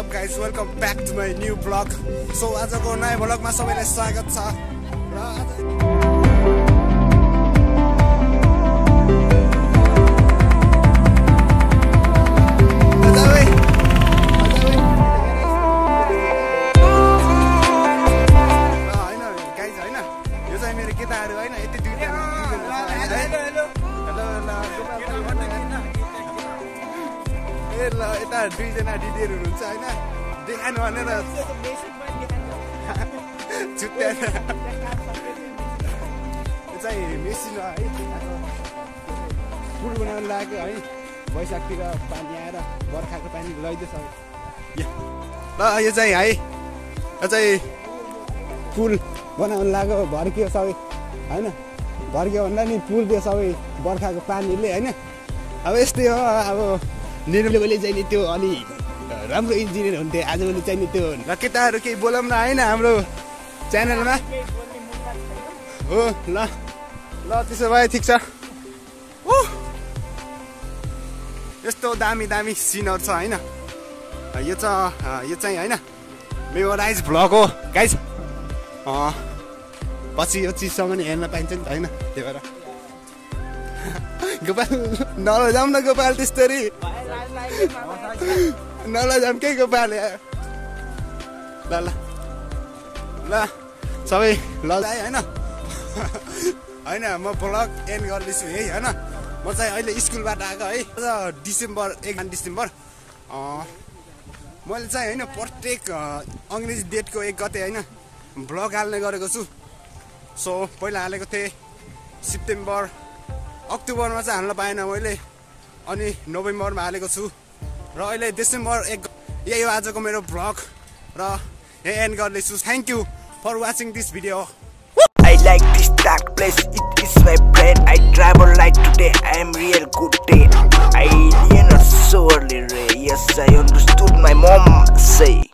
up guys, welcome back to my new vlog. So आजको नयाँ भ्लगमा सबैलाई स्वागत छ र यता दुईजना दिदीहरू हुनुहुन्छ हैन देखानु भनेर छुट्याएर यो चाहिँ मेसिन है पुल बनाउन लाग्यो है वैशाखतिर पानी आएर बर्खाको पानी लैदैछ ल यो चाहिँ है यो चाहिँ पुल बनाउन लाग्यो भर्कियो सबै हैन भर्कियो भन्दा नि पुल दियो सबै बर्खाको पानीले हैन अब यस्तै हो अब निर्मलले चाहिँ नि त्यो अलि राम्रो इन्जिनियर हुन्थे आजभोलि चाहिँ नि त्यो र केटाहरू केही बोलौँ न हैन हाम्रो च्यानलमा हो ल ल त्यसो भए ठिक छ यस्तो दामी दामी सिनहरु छ हैन यो चाहिँ हैन मेमोराइज भ्लग हो गाइस पछि यो चिजसँग नि हेर्न पाइन्छ नि त हैन त्यही भएर गोपाल नलजाम न गोपाल त्यस्तरी नलजाम के गोपाल ल ल ल सबै ल हैन हैन म भ्लग एन्ड गर्दैछु है हैन म चाहिँ अहिले स्कुलबाट आएको है डिसेम्बर 1 डिसेम्बर मैले चाहिँ हैन प्रत्येक अंग्रेजी डेटको 1 गते हैन भ्लग हाल्ने गरेको छु सो पहिला हालेको थिएँ सेप्टेम्बर अक्टोबरमा चाहिँ हाल्न पाएन मैले अनि नोभेम्बरमा हालेको छु र अहिले डिसेम्बर 1 यही हो आजको मेरो भ्लग र यहाँ एन्ड गर्दैछु thank you for watching this video I like this dark place, it is my brain. I travel light today, I am real good day. I didn't so early, yes I understood my mom say.